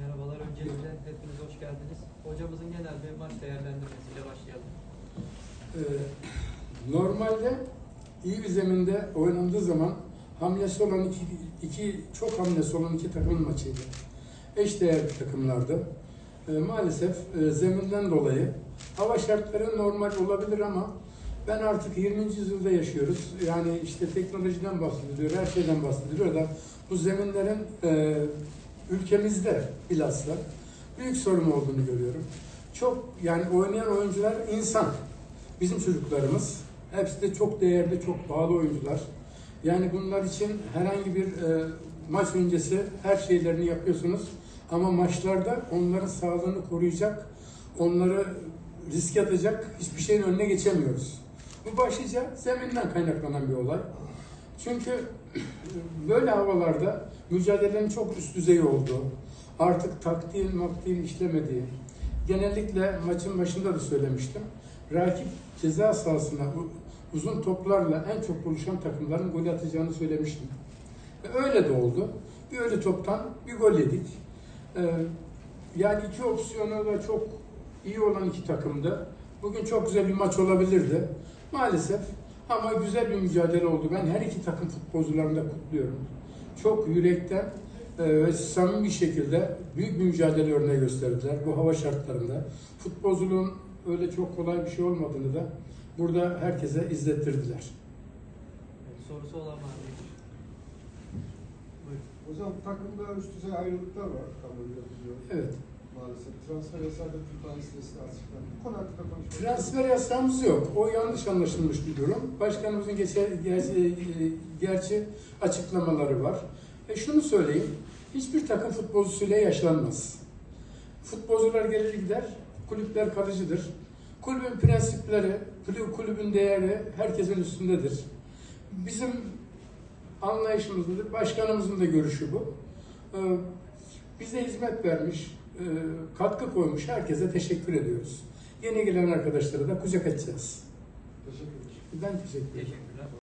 Merhabalar, öncelikle hepiniz hoş geldiniz. Hocamızın genel bir maç değerlendirmesiyle başlayalım. Normalde iyi bir zeminde oynandığı zaman hamlesi olan çok hamlesi olan iki takımın maçıydı. Eşdeğer takımlardı. Maalesef zeminden dolayı hava şartları normal olabilir ama ben artık 20. yüzyılda yaşıyoruz. Yani işte teknolojiden bahsediliyor, her şeyden bahsediliyor da bu zeminlerin ülkemizde bilhassa büyük sorun olduğunu görüyorum. Çok yani oynayan oyuncular insan. Bizim çocuklarımız hepsi de çok değerli, çok pahalı oyuncular. Yani bunlar için herhangi bir maç öncesi her şeylerini yapıyorsunuz. Ama maçlarda onların sağlığını koruyacak, onları riske atacak hiçbir şeyin önüne geçemiyoruz. Bu başlıca zeminden kaynaklanan bir olay. Çünkü böyle havalarda mücadelenin çok üst düzey olduğu, artık taktiğin işlemediği, genellikle maçın başında da söylemiştim, rakip ceza sahasına uzun toplarla en çok buluşan takımların gol atacağını söylemiştim. Öyle de oldu. Bir ölü toptan bir gol yedik. Yani iki opsiyonu da çok iyi olan iki takımdı. Bugün çok güzel bir maç olabilirdi. Maalesef ama güzel bir mücadele oldu. Ben her iki takım futbolcularını da kutluyorum. Çok yürekten ve samimi bir şekilde büyük bir mücadele örneği gösterdiler bu hava şartlarında. Futbolculuğun öyle çok kolay bir şey olmadığını da burada herkese izlettirdiler. Sorusu olan var mı? Buyurun. Hocam takımda üst düzey ayrılıklar var kabul ediliyor. Evet. Maalesef transfer yasayla tutan listesi açıklandı. Bu konu hakkında konuşmak Transfer yasağımız yok. O yanlış anlaşılmış bir durum. Başkanımızın gerçi açıklamaları var. Şunu söyleyeyim. Hiçbir takım futbolcusuyla yaşlanmaz. Futbolcular gelir gider, kulüpler kalıcıdır. Kulübün prensipleri, kulübün değeri herkesin üstündedir. Bizim anlayışımızdır. Başkanımızın da görüşü bu. Bize hizmet vermiş, katkı koymuş herkese teşekkür ediyoruz. Yeni gelen arkadaşlara da kucak açacağız. teşekkür ederim. Ben teşekkür ederim. Teşekkürler.